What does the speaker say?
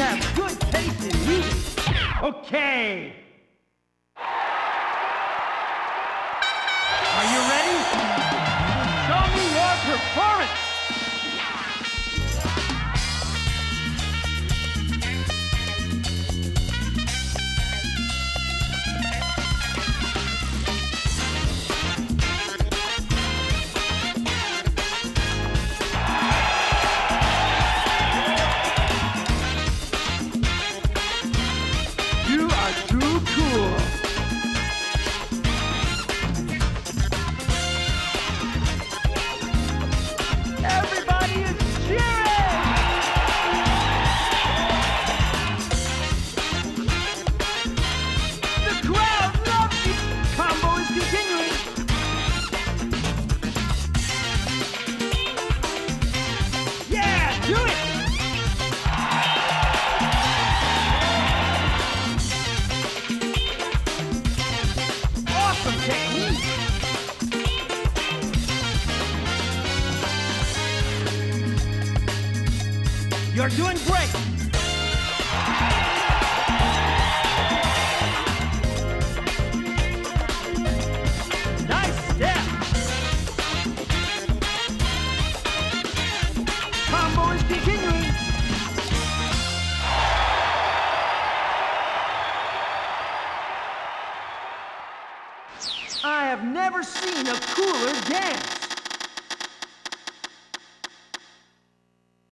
have good taste in music. Okay. Are you ready? Show me your performance. You are too cool. Everybody is cheering! The crowd loves you! Combo is continuing. Yeah, do it! Awesome technique! You're doing great! Nice step! Combo is continuing! I have never seen a cooler dance!